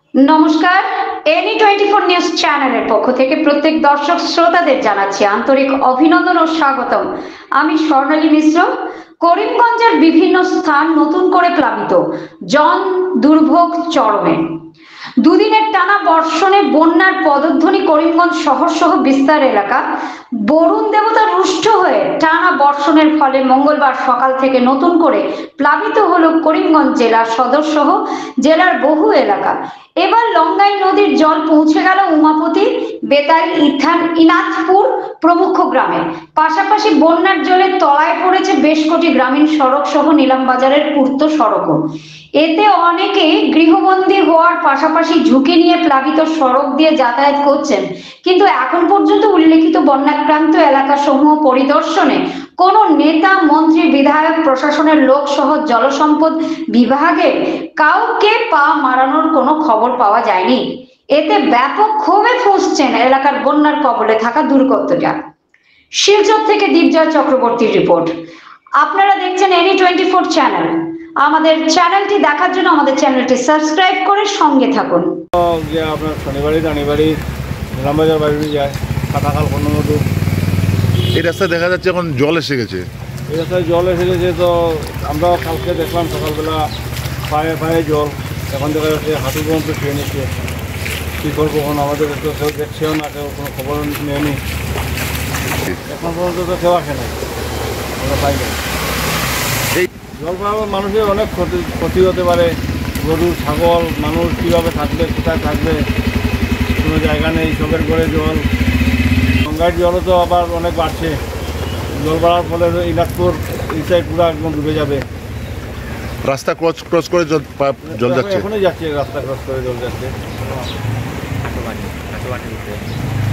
নমস্কার। Any 24 news চ্যানেলের পক্ষ থেকে প্রত্যেক দর্শক শ্রোতাদের জানাচ্ছি আন্তরিক অভিনন্দন ও স্বাগতম। আমি স্বর্ণালী মিশ্র। করিমগঞ্জের বিভিন্ন স্থান নতুন করে প্লাবিত, জন দুর্ভোগ চরমে। দুদিনের টানা বর্ষণে বন্যার পদধ্বনি করিমগঞ্জ শহর সহ বিস্তার এলাকা। বরুণ দেবতা রুষ্ট হয়ে টানা বর্ষণের ফলে মঙ্গলবার সকাল থেকে নতুন করে প্লাবিত হলো করিমগঞ্জ জেলার সদর সহ জেলার বহু এলাকা। এবার লঙ্গাই নদীর জল পৌঁছে গেল উমাপতি, বেতাই, ইনাথপুর প্রমুখ গ্রামে। পাশাপাশি বন্যার জলে তলায় পড়েছে বেশ কটি গ্রামীণ সড়ক সহ নিলাম বাজারের পূর্ত সড়কও। এতে অনেকে গৃহবন্দী হওয়ার পাশাপাশি ঝুঁকি নিয়ে প্লাবিত সড়ক দিয়ে যাতায়াত করছেন, কিন্তু এখন পর্যন্ত উল্লেখিত বন্যাক্রান্ত এলাকাসমূহ পরিদর্শনে কোন নেতা, মন্ত্রী, বিধায়ক, প্রশাসনের লোক সহ জলসম্পদ বিভাগের কাউকে পা মারানোর কোনো খবর পাওয়া যায়নি। এতে ব্যাপক ক্ষোভে ফুঁসছেন এলাকার বন্যার কবলে থাকা দুর্গতরা। শিলচর থেকে দীপজয় চক্রবর্তীর রিপোর্ট। আপনারা দেখছেন এনি 24 চ্যানেল। আমাদের চ্যানেলটি দেখার জন্য আমাদের চ্যানেলটি সাবস্ক্রাইব করে সঙ্গে থাকুন। আপনার শনিবারই রানিবাড়ি রামবাজার বাড়ি যায় কাটাখাল কর্ণমধু। এই রাস্তায় দেখা যাচ্ছে এখন জল এসে গেছে। এই রাস্তায় জল এসে গেছে, তো আমরাও কালকে দেখলাম সকালবেলা পায়ে পায়ে জল, এখন দেখা যাচ্ছে হাঁটু পর্যন্ত খেয়ে নিচ্ছে। কী করবো, এখন আমাদের তো কেউ দেখছেও না, কেউ কোনো খবর নেয়নি। এখন পর্যন্ত তো কেউ আসে নাই, আমরা পাই না। এই জল পাওয়ার মানুষের অনেক ক্ষতি হতে পারে। গরু, ছাগল, মানুষ কীভাবে থাকবে, কোথায় থাকবে, কোনো জায়গা নেই, সবের ঘরে জল। গঙ্গার জলও তো আবার অনেক বাড়ছে। জল বাড়ার ফলে ইনাথপুর এই সাইড পুরো একদম ডুবে যাবে। রাস্তা ক্রস করে জল যাচ্ছে। এখনই যাচ্ছে, রাস্তা ক্রস করে জল যাচ্ছে।